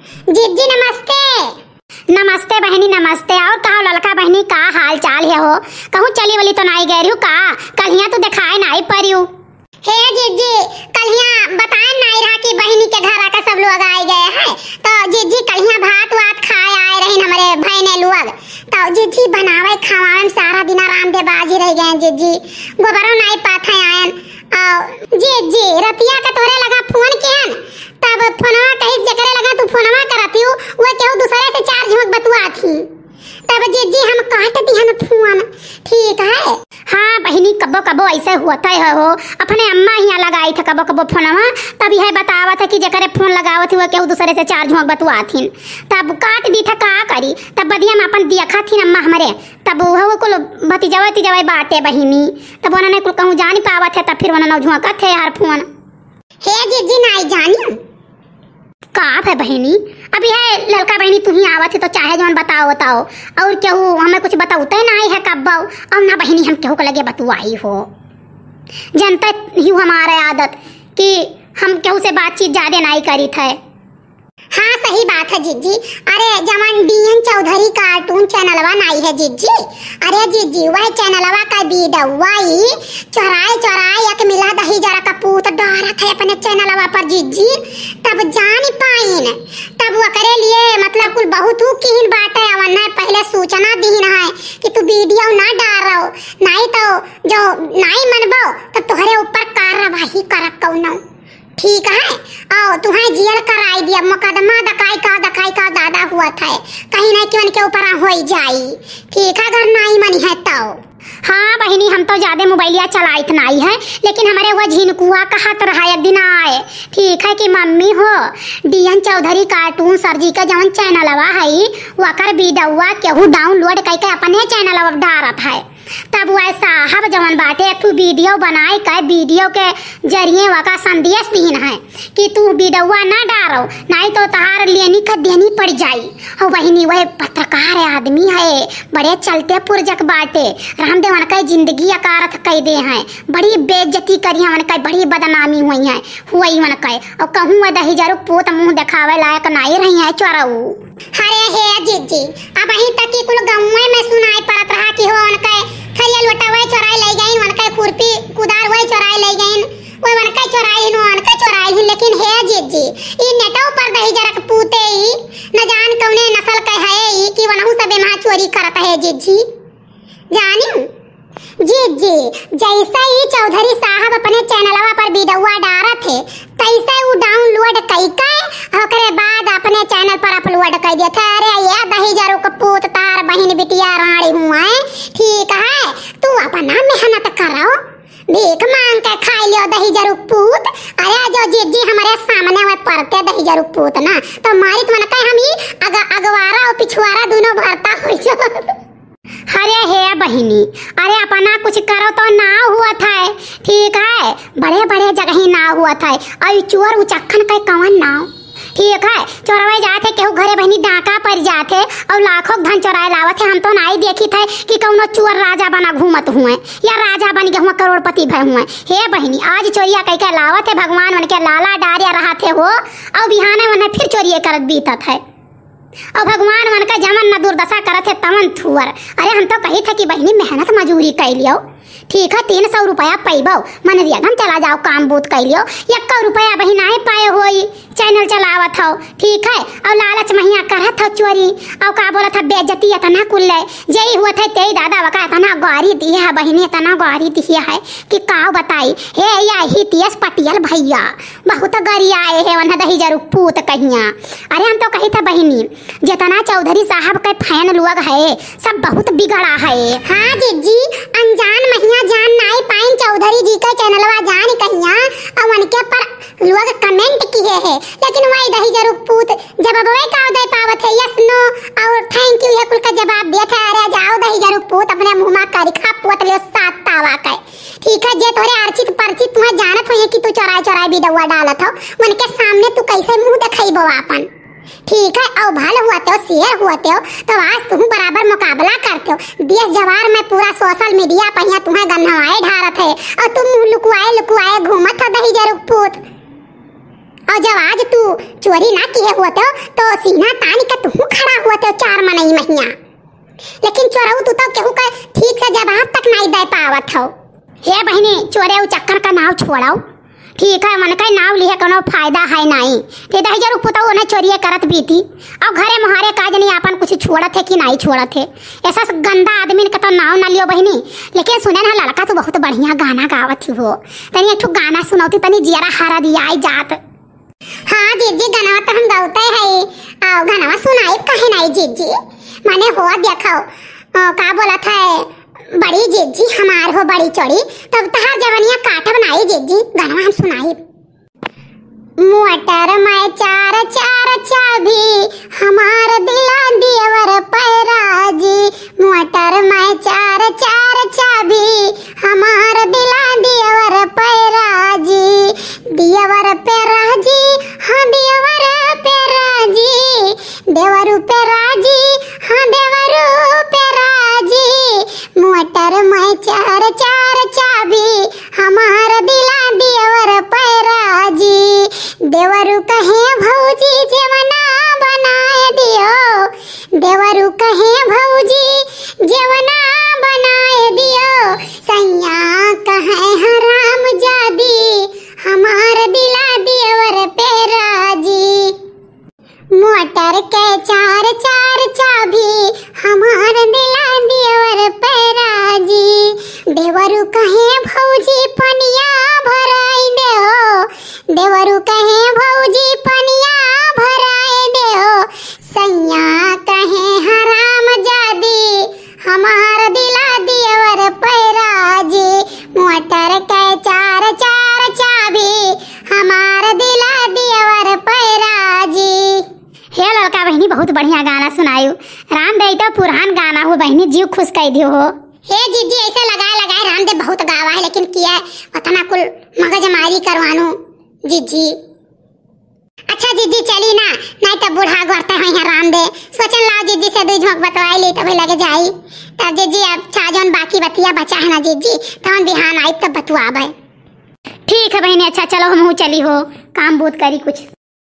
जीजी नमस्ते। नमस्ते बहनी नमस्ते। और कहो ललका बहनी का हाल चाल है हो? कहूँ चली वली तो नहीं गई हूँ का? कल यहाँ तो दिखाए नहीं पड़ी हूँ। हे जीजी कल यहाँ बताए नहीं रहा कि बहनी के घर आकर सब लोग आए गए हैं। तो जीजी कल यहाँ भात वात खाए आए रही हमारे भाई ने लोग। तो जीजी बनावे खावावे में सारा दिन आराम दे बाजी रह गए जीजी। गोबरों नहीं पाते आयन। जीजी रतिया का तोरे लगा फोन कियन तब फोनवा कहीं जकरे लगा तू फोनवा करती हो वो केहू दूसरे से चार झोंक बतुआ थी। तब जीजी हम काट दी हम फोन। ठीक है। हाँ बहनी कबो कबो ऐसे होता है हो। अपने अम्मा यहाँ लगाई थे कबो कबो फोनवा तभी है बतावा था कि जकरे फोन लगावत थी वो केहू दूसरे से चार झोंक बतुआ थी। तब काट दी था का करी। तब बदिया में अपन देखा थी अम्मा हमारे तब वो कुल भतीजवा बाटे बहिनी तब उन्होंने कुल कहूँ जान पावा थे तब फिर उन्होंने झोंका थे हर फोन। हे जीजी नहीं जानी का है बहनी? अभी है लड़का बहनी तू ही आवत है तो चाहे जौन बताओ और केहू हमें कुछ बताते नहीं है कब और ना बहनी हम केहू को लगे बतुआई हो। जनता ही हमारे आदत कि हम केहू से बातचीत ज्यादा नहीं करी थे। हाँ सही बात है जीजी। अरे जवान डीएन चौधरी कार्टून चैनलवा नहीं है जीजी। अरे जीजी वह चैनलवा का बीडवाई चौराए एक मिला दही जरा का पूत डारा था अपने चैनलवा पर जीजी। तब जान पाइन तब वो करे लिए मतलब कुल बहुत कीन बाटे अवन्ना पहले सूचना दीन है कि तू वीडियो ना डालो नहीं तो जो नहीं मनबो तो तुम्हारे ऊपर कार्रवाई करब कौनो। ठीक है। और तुम्हें जेल कराई दिया मुकदमा दकाई का दादा हुआ था कहीं नहीं कि उनके ऊपर हो जाई। ठीक है अगर नहीं मनी है तो। हाँ बहनी हम तो ज्यादा मोबाइलिया चलाइत नहीं है लेकिन हमारे वो झिनकुआ कहत रहा एक दिन आए। ठीक है कि मम्मी हो DN Chaudhary cartoon sir ji का जवन चैनलवा है वकर वीडियोवा केहू डाउनलोड करके अपने चैनलवा डालत है। तब वह साहब जवन बाटे तू वीडियो बनाए का वीडियो के जरिए वका संदेश दीन है कि तू वीडियोवा ना डालो नहीं तो तहार लेनी का देनी पड़ जाई। और बहनी वह पत्रकार आदमी है बड़े चलते पुरजक बाटे रामदेव उनका जिंदगी अकारत कह दे हैं बड़ी बेइज्जती करी उनका बड़ी बदनामी हुई है हुई उनका और कहूँ वह दही जरू पोत मुँह दिखावे लायक नहीं रही है चोरऊ। अरे हे जीजी अब अहीं तक की कुल गाँव में सुनाई पड़त रहा कि हो उनका खरिया लोटावे चोराई ले गई उनका खुरपी कुदार वही चोराई ले गई वो उनका चोराई लेकिन हे जीजी ई नेटो पर दही जरा पूते ही न जान कौने नस्ल का है कि वनहु सबे महा चोरी करत है जीजी जानी। जीजी जैसे ही चौधरी साहब अपने चैनलवा पर वीडियोवा डालत थे तैसे वो डाउनलोड कइके ओकरे बाद अपने चैनल पर अपलोड कर दिया था। अरे ये दही जरू का पूत तार बहन बिटिया रानी हुआ है। ठीक है तू अपना मेहनत करो भीख मांग के खा लियो दही जरू पूत। अरे जो जीजी हमारे सामने में पड़ते दही जरू पूत ना तो मारी तो मन हम ही अगवारा और पिछवारा दोनों भरता हो जाओ। अरे हे बहिनी अरे अपना कुछ करो तो ना हुआ था। ठीक है बड़े बड़े जगह ही ना हुआ था और चोर उचक्खन का कौन नाव। ठीक है चोरवे जाते केहू घरे बहनी डाका पर जाते और लाखों धन चोराए लावत है। हम तो नहीं देखी थे कि कौनो चोर राजा बना घूमत हुए या राजा बन के हुआ करोड़पति भय हुए। हे बहनी आज चोरिया कह के लावत है भगवान उनके लाला डारिया रहा थे हो और बिहाने उन्हें फिर चोरिए करत बीतत है और भगवान मन का जमन न दुर्दशा करत है तमन थुअर। अरे हम तो कही था कि बहनी मेहनत मजूरी कर लियो। ठीक है 300 रुपया पैबो मन रियागम चला जाओ काम बूत कर लियो 1 रुपया बही नहीं पाए होई चैनल चलावत हो। ठीक है और लालच महिया करत हो चोरी और का बोलत है बेइज्जती इतना कुल जई हुआ था तेई दादा वका इतना गारी दिए है बहनी इतना गारी दिए है कि का बताई। हे या ही तीस पटियल भैया बहुत गरिया आए है वना दही जरू पूत कहिया। अरे हम तो कही था बहनी जितना चौधरी साहब के फैन लोग है सब बहुत बिगड़ा है। हाँ जीजी अनजान महिया जान नहीं पाइन चौधरी जी का चैनलवा जान कहिया और उनके पर लोग कमेंट किए है लेकिन वही दही जरू पूत जवाब वे का दे पावत है यस नो और थैंक यू ये कुल का जवाब दिया था। अरे जाओ दही जरू पूत अपने मुंह में करिखा पोत लियो 7 तावा का। ठीक है जे तोरे अर्चित परचित तुम्हें जानत हो कि तू चोराई वीडियोवा डालत हो उनके सामने तू कैसे मुंह दिखाइबो अपन। ठीक है और भल हुआ तो शेयर हुआ तो आज तुम बराबर मुकाबला करते हो। देश जवार में पूरा सोशल मीडिया पर तुम्हें गन्नवाए ढारत है और तुम लुकुआए घूमत हो दही जरू पूत। और जब आज तू चोरी ना किए हुआ तो सीना तान के तू खड़ा हुआ 4 महीना, लेकिन चोरऊ तू तो केहू का ठीक से जवाब तक नहीं दे पावत हो। हे बहनी चोरे चक्कर का नाव छोड़ाओ, ठीक है, मन का नाव लिए कोनो फायदा है नहीं। ते 10,000 रुपया वो नहीं चोरिए करत बीती और घरे मुहारे काज नहीं अपन कुछ छोड़त है कि नहीं छोड़त है। ऐसा गंदा आदमी का तो नाव ना लियो बहनी। लेकिन सुने ना लड़का तो बहुत बढ़िया गाना गावत हो, तनी एक गाना सुनौती तनी जियारा हारा दिया जात। हाँ जीजी गाना तो हम गाते है, गाना सुनाई कहे नहीं जीजी, माने हो देखो का बोला था बड़ी जीजी हमार हो बड़ी चोरी, तब तहार जवनिया काटब नाई जीजी, गाना हम सुनाई। मोटर में 4 चाबी हमार दिला दियवर पैराजी, मोटर में 4 चाबी हमार दिला दियवर पैराजी, दियवर पैराजी हाँ दियवर पैराजी, देवरू पैराजी हाँ देवरू पैराजी, मोटर में 4 चाबी हमार दिला दियवर पैराजी, देवरू कहे भौजी जेवना बनाए दियो, देवरू कहे भौजी जेवना बनाए दियो, सैया कहे हराम जादी हमार दिला दियवर पैराजी, मोटर के 4 चाबी हमार दिला दियवर पैराजी, देवरू कहे भौजी पनिया भराई देहो, देवरू कहे भौजी पनिया भराए देहो, सैया कहे हराम जादी हमार दिला दियवर पैराजी, मोटर के 4 चाबी हमार दिला दियवर पैराजी। हे लड़का बहनी बहुत बढ़िया गाना सुनायु, राम दे तो पुरान गाना हो बहनी, जीव खुश कर दियो हो। हे जीजी ऐसे लगाए रामदेव बहुत गावा है, लेकिन किया पता कुल मगजमारी करवानो जीजी। अच्छा जीजी चली ना, नहीं तब बूढ़ा गोरता है यहाँ रामदेव, सोचन लाओ जीजी से 2 झोंक बतवाई ली तभी लगे जाई, तब जीजी अब छाजन बाकी बतिया बचा है ना जीजी, तब बिहान आई तब बतवाबे। ठीक है बहनी, अच्छा चलो हम चली हो, काम बहुत करी कुछ।